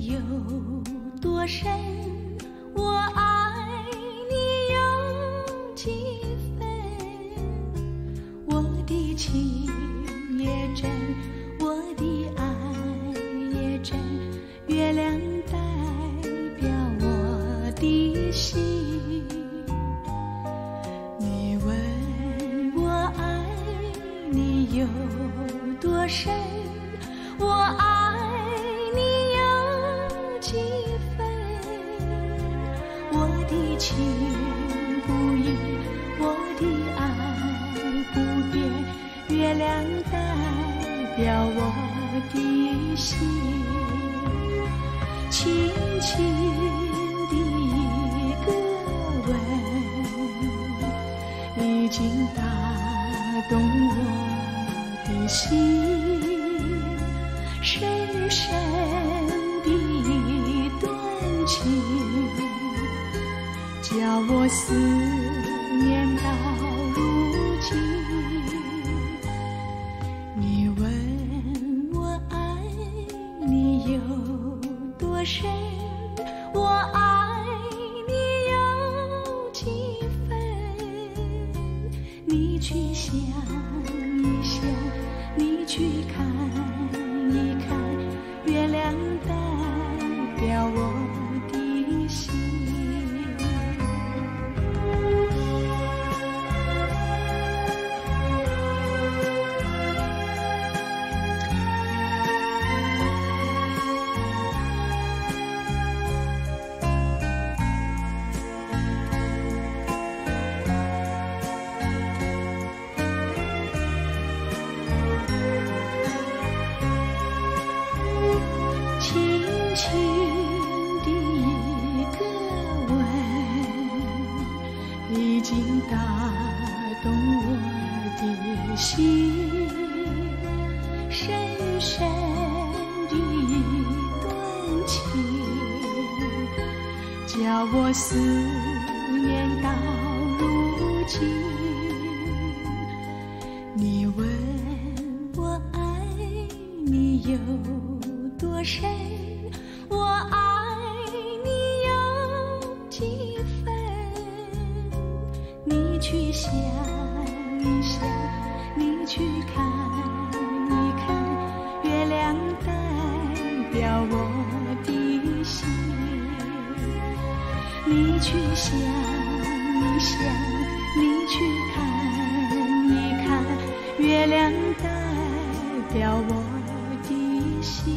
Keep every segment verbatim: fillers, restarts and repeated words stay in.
你有多深，我爱你有几分。我的情也真，我的爱也真，月亮代表我的心。你问我爱你有多深，我爱你有几分。我的情不移，我的爱不变，月亮代表我的心。轻轻的一个吻，已经打动我的心。深深的一段情，叫我思念到如今。你问我爱你有多深，我爱你有几分。你去想一想，你去看一看，月亮代表我的心。轻轻的一个吻，已经打动我的心。深深的一段情，叫我思念到如今。你问我爱你有多深，我爱你有几分。你去想一想，你去看一看，月亮代表我的心。你去想一想，你去看一看，月亮代表我的心。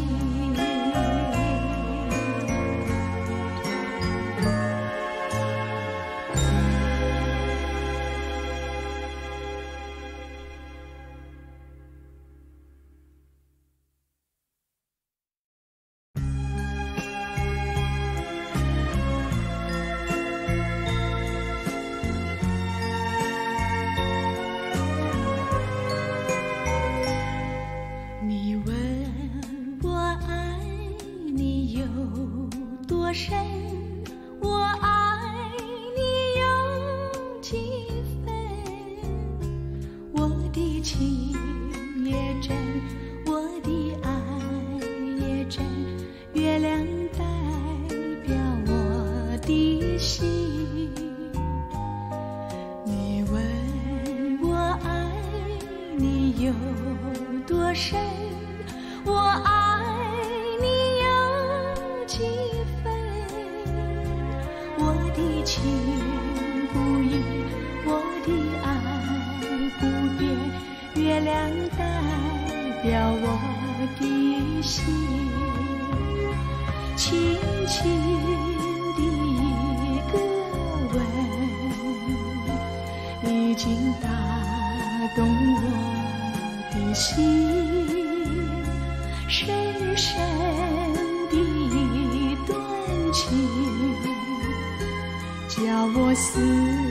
你问我爱你有多深，我爱你有几分。我的情也真，我的爱也真，月亮代表我的心。你问我爱你有多深，我爱你有几分。我的情不移，我的爱不变，月亮代表我的心。轻轻的一个吻，已经打动我的心。深深的一段情，叫我思